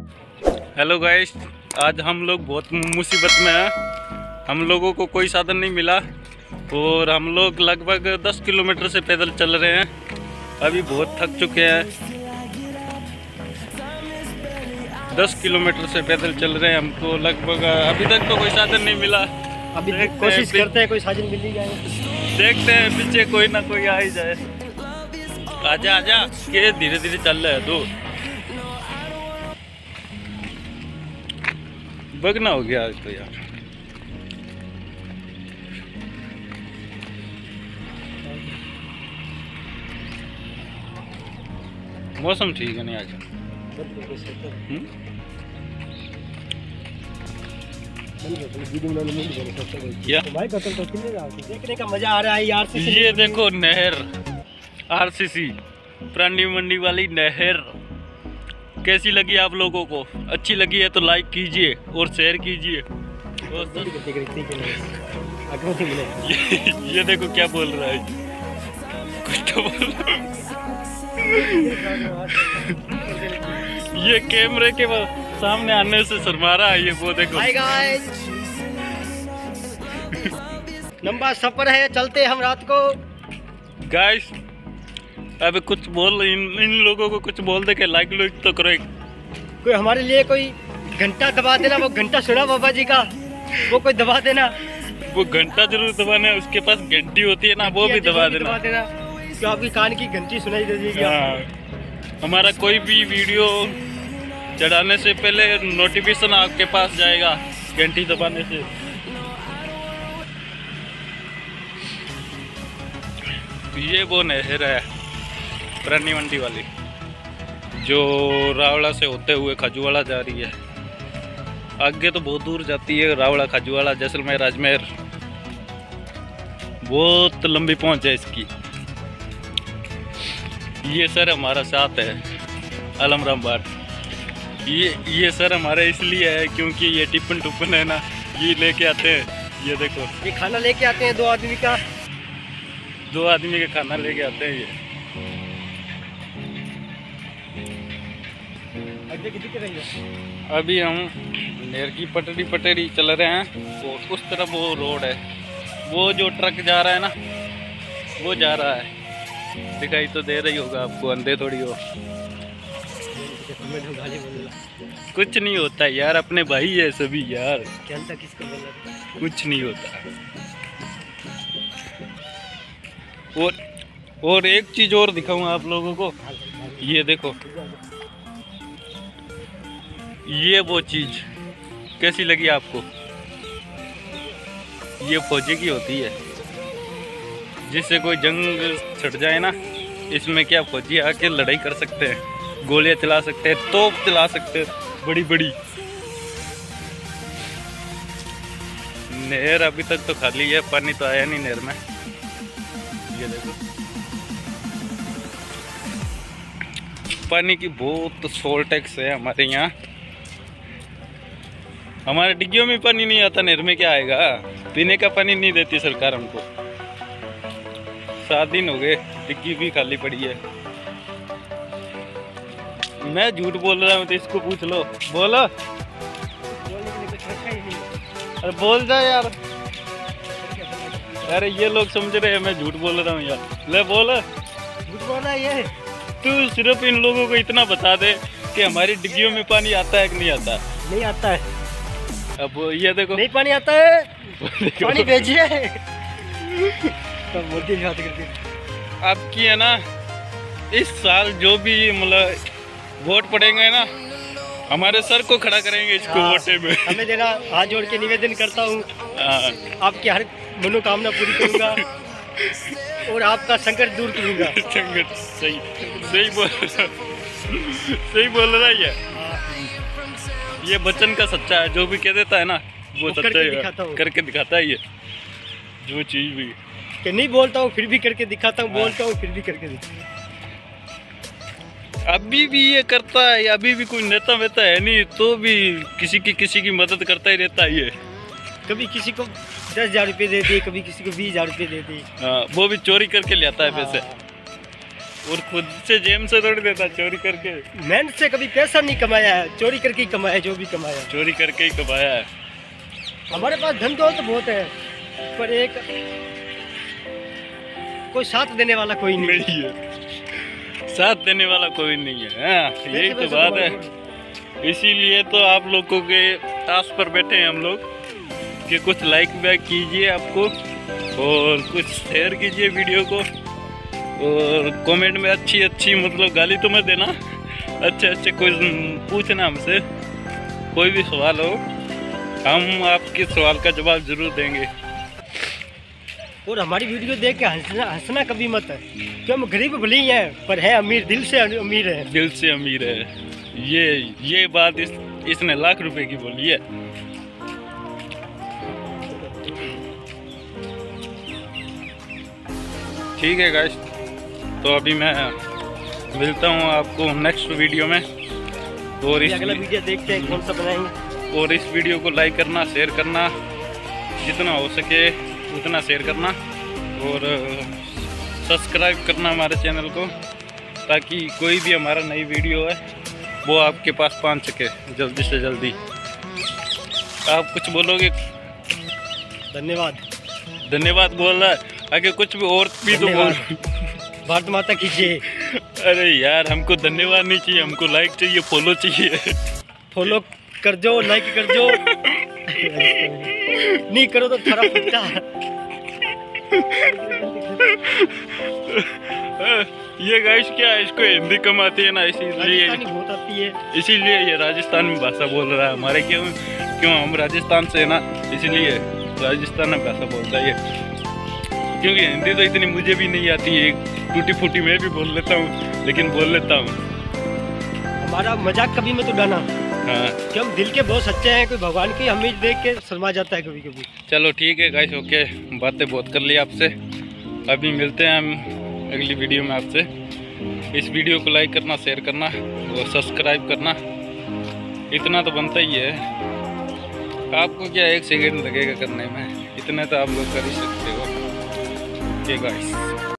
Hello guys, आज हम लोग बहुत मुसीबत में हैं। हम लोगों को कोई साधन नहीं मिला और हम लोग लगभग 10 किलोमीटर से पैदल चल रहे हैं। अभी बहुत थक चुके हैं। 10 किलोमीटर से पैदल चल रहे हैं हमको लगभग। अभी तक तो कोई साधन नहीं मिला। अभी कोशिश करते हैं कोई साधन मिल ही जाए। देखते हैं पीछे कोई ना कोई आ ही जाए। आजा आजा के धीरे धीरे चल रहा है तो बगना हो गया आज तो यार। मौसम ठीक है नहीं आज। देखने का मजा आ रहा है यार। ये देखो नहर, आरसीसी प्राणी मंडी वाली नहर कैसी लगी आप लोगों को? अच्छी लगी है तो लाइक कीजिए और शेयर कीजिए। ये देखो क्या बोल रहा है, कुछ तो बोल रहा है। ये कैमरे के सामने आने से शर्मा रहा है। ये वो देखो। हाय गाइस, लंबा सफर है, चलते हम रात को। गाइस अब कुछ बोल, इन लोगों को कुछ बोल दे के लाइक तो करो। कोई हमारे लिए कोई घंटा दबा देना। वो घंटा सुना बाबा जी का, वो कोई दबा देना। वो घंटा जरूर दबाना है, उसके पास घंटी होती है ना, वो भी दबा देना। तो आपकी कान की घंटी सुनाई दे देगी। हाँ, हमारा कोई भी वीडियो चढ़ाने से पहले नोटिफिकेशन आपके पास जाएगा घंटी दबाने से। ये वो नहर है प्राणी मंडी वाली, जो रावड़ा से होते हुए खजुवाड़ा जा रही है। आगे तो बहुत दूर जाती है, रावड़ा, खजुवाड़ा, जैसलमेर, अजमेर। बहुत लंबी पहुंच है इसकी। ये सर हमारा साथ है अलमराम बाट। ये सर हमारा इसलिए है क्योंकि ये टिफिन टुपन है ना, ये लेके आते हैं। ये देखो, ये खाना लेके आते हैं 2 आदमी का। 2 आदमी का खाना लेके आते हैं ये। अभी हम नहर की पटरी चल रहे हैं और उस तरफ वो रोड है, वो जो ट्रक जा रहा है ना, वो जा रहा है। दिखाई तो दे रही होगा आपको, अंधे थोड़ी हो। कुछ नहीं होता यार, अपने भाई है सभी यार। कुछ नहीं होता। और एक चीज और दिखाऊंगा आप लोगों को। ये देखो, ये वो चीज कैसी लगी आपको? ये फौजी की होती है, जिससे कोई जंग छिड़ जाए ना, इसमें क्या फौजी आके लड़ाई कर सकते हैं, गोलियां चला सकते हैं, तोप चला सकते हैं बड़ी बड़ी। नहर अभी तक तो खाली है, पानी तो आया नहीं नहर में। ये देखो, पानी की बहुत सोल टैक्स है हमारे यहाँ। हमारे डिग्गियों में पानी नहीं आता, नहर में क्या आएगा? पीने का पानी नहीं देती सरकार हमको। 7 दिन हो गए, डिग्गी भी खाली पड़ी है। मैं झूठ बोल रहा हूँ तो इसको पूछ लो। बोलो, अरे बोल जा यार। अरे ये लोग समझ रहे हैं मैं झूठ बोल रहा हूँ यार। ले बोल, झूठ बोल रहा है ये। तू सिर्फ इन लोगों को इतना बता दे कि हमारी डिग्गियों में पानी आता है कि नहीं आता? नहीं आता है। अब ये देखो, नहीं पानी आता है, पानी भेजिए। मोदी की बात करती है। आपकी है ना, इस साल जो भी मतलब वोट पड़ेंगे ना, हमारे सर को खड़ा करेंगे इसको वोटे में। हमें देना। हाथ जोड़ के निवेदन करता हूँ, आपकी हर मनोकामना पूरी करूँगा और आपका संकट दूर करूँगा। संकट सही बोल रहा है। ये बच्चन का सच्चा है, जो भी कह देता है ना वो सच्चा है, करके दिखाता है। ये जो चीज भी कि नहीं बोलता हूँ फिर भी करके दिखाता हूँ, बोलता हूँ फिर भी करके दिखाता हूँ। अभी भी ये करता है। अभी भी कोई नेता वेता है नहीं तो भी किसी की मदद करता ही रहता है ये। कभी किसी को 10,000 रुपये दे दिए, कभी किसी को 20,000 रुपये दे दिए। वो भी चोरी करके ले आता है पैसे। और खुद से जेब से थोड़ी देता, चोरी करके। मेहनत से कभी पैसा नहीं कमाया है, चोरी करके ही कमाया है, जो भी कमाया है। चोरी करके ही कमाया है। हमारे पास धन दौलत तो बहुत है, पर एक कोई साथ देने वाला कोई नहीं है, साथ देने वाला कोई नहीं है। यही तो बात है, इसीलिए तो आप लोगों के आस पर बैठे हैं हम लोग कि कुछ लाइक बैक कीजिए आपको, और कुछ शेयर कीजिए वीडियो को, और कमेंट में अच्छी मतलब गाली तो मत देना, अच्छे कुछ पूछना हमसे, कोई भी सवाल हो हम आपके सवाल का जवाब जरूर देंगे। और हमारी वीडियो देख के हंसना कभी मत है, क्यों हम गरीब भले ही हैं पर है अमीर, दिल से अमीर है। दिल से अमीर है, ये बात इसने लाख रुपए की बोली है। ठीक है गाइस, तो अभी मैं मिलता हूँ आपको नेक्स्ट वीडियो में, और इस अगला वीडियो देखते हैं कौन सा बनाएंगे। और इस वीडियो को लाइक करना, शेयर करना, जितना हो सके उतना शेयर करना, और सब्सक्राइब करना हमारे चैनल को, ताकि कोई भी हमारा नई वीडियो है वो आपके पास पहुंच सके जल्दी से जल्दी। आप कुछ बोलोगे? धन्यवाद। धन्यवाद बोल रहा है, आगे कुछ भी और भी तो बोल। भारत माता की जय। अरे यार, हमको धन्यवाद नहीं चाहिए, हमको लाइक चाहिए, फॉलो चाहिए। फॉलो कर दो, लाइक कर दो। नहीं करो तो थोड़ा फुटता। ये गाइस क्या है, इसको हिंदी कम आती है ना, इसीलिए बहुत आती है, इसीलिए ये राजस्थान में भाषा बोल रहा है। हमारे क्यों हम राजस्थान से है ना, इसलिए राजस्थान में भाषा बोलता है ये। क्योंकि हिंदी तो इतनी मुझे भी नहीं आती है, टूटी फूटी मैं भी बोल लेता हूँ, लेकिन बोल लेता हूँ। हमारा मजाक कभी मत उड़ाना। हाँ, कि हम दिल के बहुत सच्चे हैं, कोई भगवान की हमें देख के शर्मा जाता है कभी कभी। चलो ठीक है गाइस, ओके, बातें बहुत कर ली आपसे, अभी मिलते हैं हम अगली वीडियो में आपसे। इस वीडियो को लाइक करना, शेयर करना और सब्सक्राइब करना, इतना तो बनता ही है। आपको क्या 1 सेकंड लगेगा करने में, इतना तो आप लोग कर ही सकते हो। Okay guys.